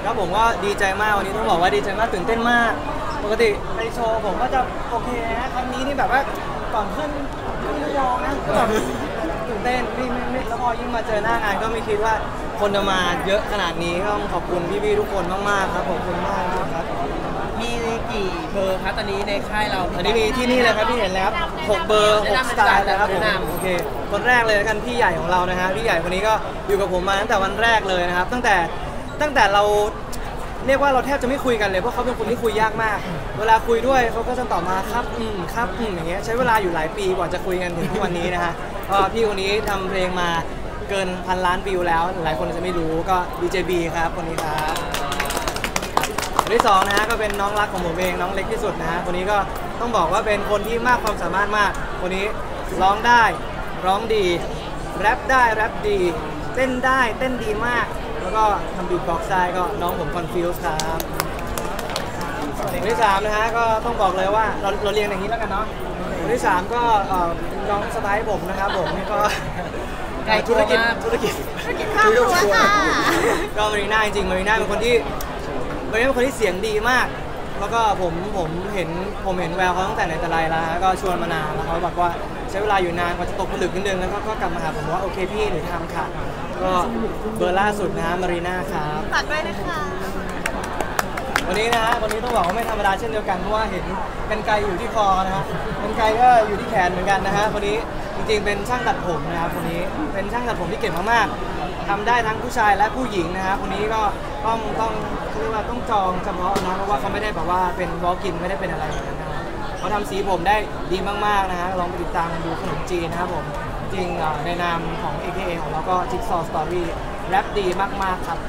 ครับผมก็ดีใจมากวันนี้ต้องบอกว่าดีใจมากตื่นเต้นมากปกติไปโชว์ผมก็จะโอเคนะครั้งนี้นี่แบบว่าก่อนขึ้นระยองนะแบบตื่นเต้นไม่แล้วพอยิ่งมาเจอหน้างานก็ไม่คิดว่าคนจะมาเยอะขนาดนี้ต้องขอบคุณพี่ๆทุกคนมากๆครับขอบคุณมากครับมีกี่เบอร์ครับตอนนี้ในค่ายเราตอนนี้มีที่นี่เลยครับที่เห็นแล้ว6 เบอร์6 สไตล์เลยครับผมโอเคคนแรกเลยกันพี่ใหญ่ของเรานะฮะพี่ใหญ่คนนี้ก็อยู่กับผมมาตั้งแต่วันแรกเลยนะครับตั้งแต่เราเรียกว่าเราแทบจะไม่คุยกันเลยเพราะเขาเป็นคนที่คุยยากมากเวลาคุยด้วยเขาก็จะตอบมาครับครับอย่างเงี้ยใช้เวลาอยู่หลายปีกว่าจะคุยกันถึงทุกวันนี้นะฮะก็พี่คนนี้ทำเพลงมาเกิน1,000 ล้านวิวแล้วหลายคนจะไม่รู้ก็ DJB ครับคนนี้ครับคนที่2นะฮะก็เป็นน้องรักของผมเองน้องเล็กที่สุดนะฮะคนนี้ก็ต้องบอกว่าเป็นคนที่มากความสามารถมากคนนี้ร้องได้ร้องดีแรปได้แรปดีเต้นได้เต้นดีมากแล้วก็ทำบีทบ็อกซ์ได้ก็น้องผมคอนฟิวส์ครับคนที่3นะฮะก็ต้องบอกเลยว่าเราเรียนอย่างนี้แล้วกันเนาะคนที่3ก็น้องสไตล์ผมนะครับผมนี่ก็ธุรกิจครอบครัวค่ะก็มารีน่าจริงๆมารีน่าเป็นคนที่เสียงดีมากแล้วก็ผมเห็นแววเขาตั้งแต่ในแต่ไรแล้วก็ชวนมานานแล้วเขาบอกว่าใช้เวลาอยู่นานกว่าจะตกผลึกนิดนึงแล้วก็กลับมาหาผมว่าโอเคพี่หนูทำค่ะก็เบอร์ล่าสุดนะมารีน่าครับฝากด้วยนะคะวันนี้นะฮะวันนี้ต้องบอกว่าไม่ธรรมดาเช่นเดียวกันเพราะว่าเห็นกันไกลอยู่ที่คอนะฮะกันไกลก็อยู่ที่แขนเหมือนกันนะฮะคนนี้จริงๆเป็นช่างตัดผมนะครับคนนี้เป็นช่างตัดผมที่เก่งมากๆทำได้ทั้งผู้ชายและผู้หญิงนะฮะคนนี้ก็ต้องเรียกว่าต้องจองเฉพาะนะเพราะว่าเขาไม่ได้แบบว่าเป็นวอล์กอินไม่ได้เป็นอะไรอย่างนั้นนะเขาทำสีผมได้ดีมากๆนะฮะลองไปติดตามดูขนมจีนนะครับผมจริงในนามของ AKA ของเราก็ Jigsaw Story แรปดีมากๆครับ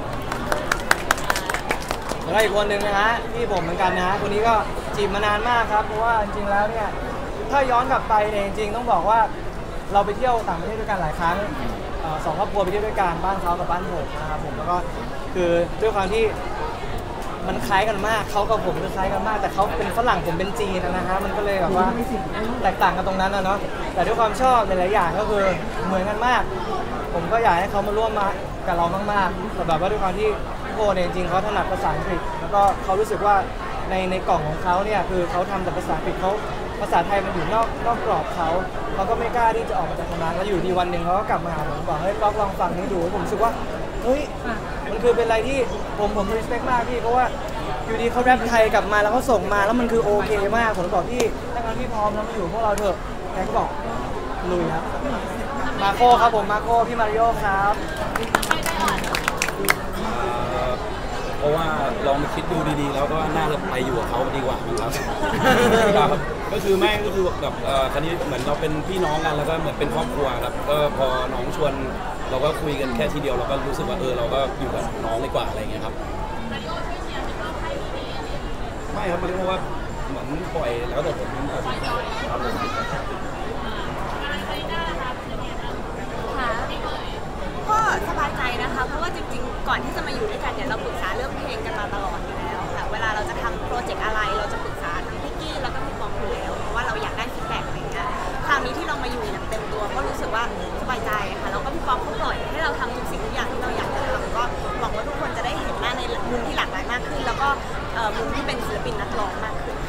แล้วอีกคนหนึ่งนะฮะที่ผมเหมือนกันนะฮะคนนี้ก็จีบมานานมากครับเพราะว่าจริงๆแล้วเนี่ยถ้าย้อนกลับไปเนี่ยจริงๆต้องบอกว่าเราไปเที่ยวต่างประเทศด้วยกันหลายครั้ง2 ครอบครัวไปเที่ยวด้วยกันบ้านเขากับบ้านผมนะครับผมแล้วก็คือด้วยความที่มันคล้ายกันมากเขากับผมคือคล้ายกันมากแต่เขาเป็นฝรั่งผมเป็นจีนนะฮะมันก็เลยแบบว่าแตกต่างกันตรงนั้นนะเนาะแต่ด้วยความชอบหลายๆอย่างก็คือเหมือนกันมากผมก็อยากให้เขามาร่วมมากับเรามากๆแต่แบบว่าด้วยความที่โก้เนี่ยจริงๆเขาถนัดภาษาอังกฤษแล้วก็เขารู้สึกว่าในกล่องของเขาเนี่ยคือเขาทำแต่ภาษาอังกฤษเขาภาษาไทยมันอยู่นอกกรอบเขาก็ไม่กล้าที่จะออกมาจากตรงนั้นแล้วอยู่ดีวันหนึ่งเขาก็กลับมาหาผมบอกเฮ้ยลองฟังนี้ดูผมรู้สึกว่าเฮ้ยมันคือเป็นอะไรที่ผมrespect มากพี่เพราะว่าอยู่ดีเขาแรปไทยกลับมาแล้วเขาส่งมาแล้วมันคือโอเคมากผมบอกพี่ถ้างั้นพี่พร้อมแล้วมาอยู่พวกเราเถอะแกก็บอกลุยครับมาโคครับผมมาโคพี่มาริโอครับเพราะว่าลองคิดดูดีๆแล้วก็น่าจะไปอยู่กับเขาดีกว่าครับก็คือแม่ก็คือแบบคราวนี้เหมือนเราเป็นพี่น้องกันแล้วก็เหมือนเป็นครอบครัวครับก็พอน้องชวนเราก็คุยกันแค่ทีเดียวเราก็รู้สึกว่าเราก็อยู่กับน้องดีกว่าอะไรเงี้ยครับไม่ครับมันเรียกว่าเหมือนปล่อยแล้วแต่ผมครับก็สบายใจนะคะเพราะว่าจริงๆก่อนที่จะมาอยู่ด้วยกันเนี่ยเราปรึกษาเรื่องเพลงกันมาตลอดอยู่แล้วค่ะเวลาเราจะทำโปรเจกต์อะไรเราจะปรึกษาทั้งพี่กี้แล้วก็พี่ปองอยู่แล้วเพราะว่าเราอยากได้ฟีดแบ็กอะไรเงี้ยคราวนี้ที่เรามาอยู่อย่างเต็มตัวก็รู้สึกว่าสบายใจค่ะแล้วก็พี่ปองเขาปล่อยให้เราทำทุกสิ่งทุกอย่างที่เราอยากจะทำก็หวังว่าทุกคนจะได้เห็นหน้าในมุมที่หลากหลายมากขึ้นแล้วก็มุมที่เป็นศิลปินนักร้องมากขึ้น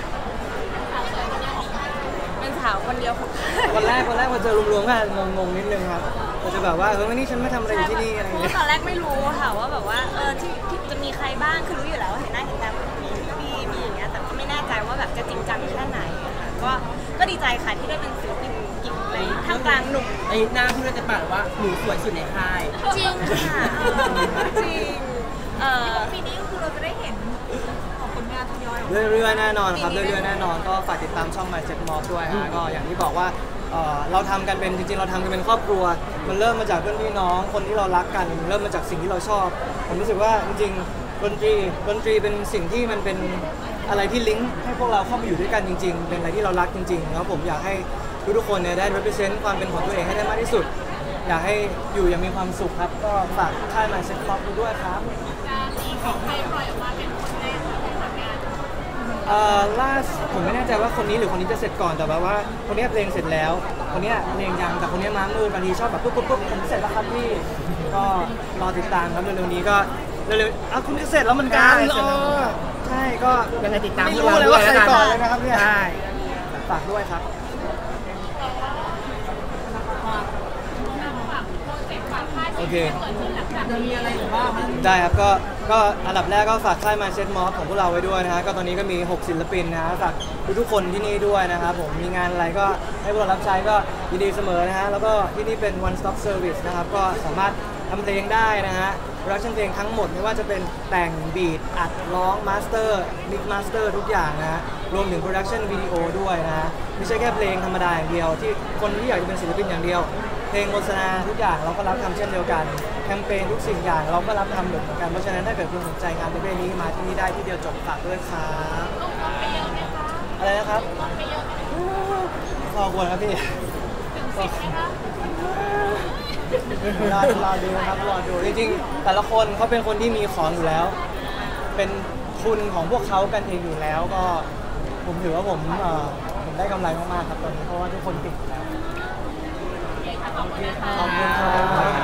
เป็นสาวคนเดียวของวันแรกมาเจอรวมๆกันงงนิดนึงครับเราจะแบบว่าวันนี้ฉันไม่ทำอะไรอยู่ที่นี่อะไรอย่างเงี้ยตอนแรกไม่รู้ค่ะว่าแบบว่าที่จะมีใครบ้างคือรู้อยู่แล้วว่าเห็นหน้าเห็นตามีพี่มีอย่างเงี้ยแต่ก็ไม่แน่ใจว่าแบบจะจริงจังแค่ไหนก็ดีใจค่ะที่ได้เป็นศิลปินหญิงในท่ามกลางหนุ่มไอ้หน้าพูดได้ปากว่าหนูสวยสุดในค่ายจริงค่ะจริงปีนี้คือเราจะได้เห็นของผลงานทยอยเรื่อยๆแน่นอนครับเรื่อยๆแน่นอนก็ฝากติดตามช่อง My Jet Mob ด้วยฮะก็อย่างที่บอกว่าเราทำกันเป็นจริงๆเราทำกันเป็นครอบครัวมันเริ่มมาจากเพื่อนพี่น้องคนที่เรารักกันเริ่มมาจากสิ่งที่เราชอบผมรู้สึกว่าจริงๆดนตรีเป็นสิ่งที่มันเป็นอะไรที่ลิงก์ให้พวกเราเข้ามาอยู่ด้วยกันจริงๆเป็นอะไรที่เรารักจริงๆแล้วผมอยากให้ทุกคนเนี่ยได้ represent ความเป็นของตัวเองให้ได้มากที่สุดอยากให้อยู่อย่างมีความสุขครับก็ฝากค่าย My Jet Mob ด้วยครับของใครปล่อยออกมาเป็นคนแรกของผลงานล่าผมไม่แน่ใจว่าคนนี้หรือคนนี้จะเสร็จก่อนแต่ว่าคนนี้เพลงเสร็จแล้วคนนี้เพลงยังแต่คนนี้ม้ามืดบางทีชอบแบบปุ๊บผมเสร็จแล้วครับพี่ก็รอติดตามครับเร็วๆนี้ก็เร็วๆคุณก็เสร็จแล้วเหมือนกันใช่เสร็จแล้วใช่ก็ยังไงติดตามไม่พวกรู้เราเลยด้วว่าย ใครแล้วก่อนกัเลยนะครับเนี่ยใช่ฝากด้วยครับ โอเคมีอะไรหรือว่าได้ครับก็อันดับแรกก็ฝากค่ายมาเช็ดมอสของพวกเราไว้ด้วยนะฮะก็ตอนนี้ก็มี 6 ศิลปินนะฮะฝากทุกคนที่นี่ด้วยนะครับผมมีงานอะไรก็ให้พวกเรารับใช้ก็ยินดีเสมอนะฮะแล้วก็ที่นี่เป็น one stop service นะครับก็สามารถทำเพลงได้นะฮะโปรดักชันเพลงทั้งหมดไม่ว่าจะเป็นแต่งบีทอัดร้องมาสเตอร์มิกมาสเตอร์ทุกอย่างนะฮะรวมถึงโปรดักชันวิดีโอด้วยนะฮะไม่ใช่แค่เพลงธรรมดาอย่างเดียวที่คนที่อยากจะเป็นศิลปินอย่างเดียวเพลงโฆษณาทุกอย่างเราก็รับทำเช่นเดียวกันแคมเปญทุกสิ่งอย่างเราก็รับทำเหมือนกันเพราะฉะนั้นถ้าเกิดคุณสนใจงานประเภทนี้มาที่นี่ได้ที่เดียวจบฝากด้วยครับอะไรนะครับพอควรครับพี่รอดูครับรอดูจริงๆแต่ละคนเขาเป็นคนที่มีของอยู่แล้ว เป็นทุนของพวกเขากันเองอยู่แล้วก็ผมถือว่าผมได้กำไรมากๆครับตอนนี้เพราะว่าทุกคนติดแล้วขอบคุณครับ